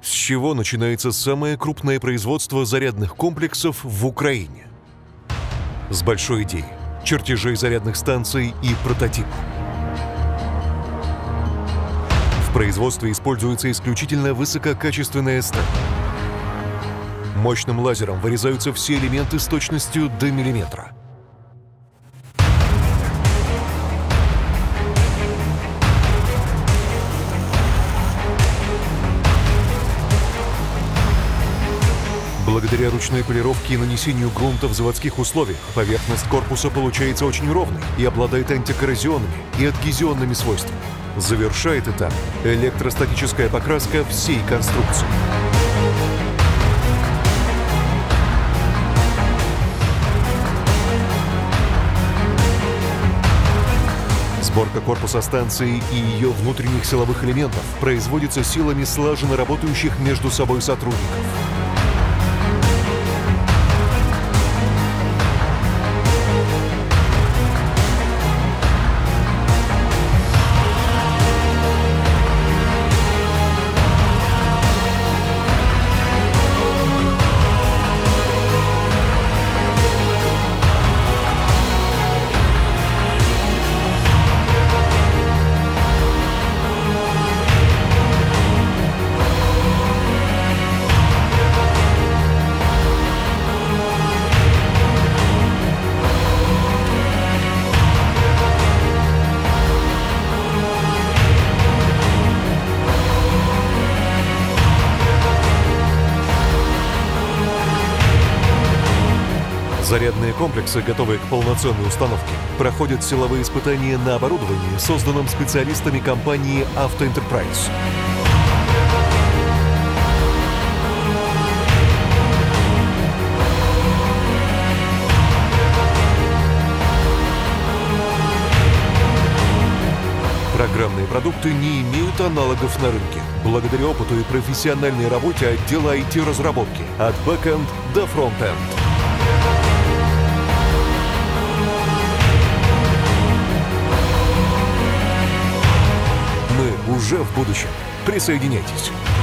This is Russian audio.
С чего начинается самое крупное производство зарядных комплексов в Украине? С большой идеи, чертежей зарядных станций и прототипов. В производстве используется исключительно высококачественная сталь. Мощным лазером вырезаются все элементы с точностью до миллиметра. Благодаря ручной полировке и нанесению грунта в заводских условиях поверхность корпуса получается очень ровной и обладает антикоррозионными и адгезионными свойствами. Завершает этап электростатическая покраска всей конструкции. Сборка корпуса станции и ее внутренних силовых элементов производится силами слаженно работающих между собой сотрудников. Зарядные комплексы, готовые к полноценной установке, проходят силовые испытания на оборудовании, созданном специалистами компании Auto Enterprise. Программные продукты не имеют аналогов на рынке, благодаря опыту и профессиональной работе отдела IT-разработки от бэкэнд до фронтэнд. Мы уже в будущем. Присоединяйтесь.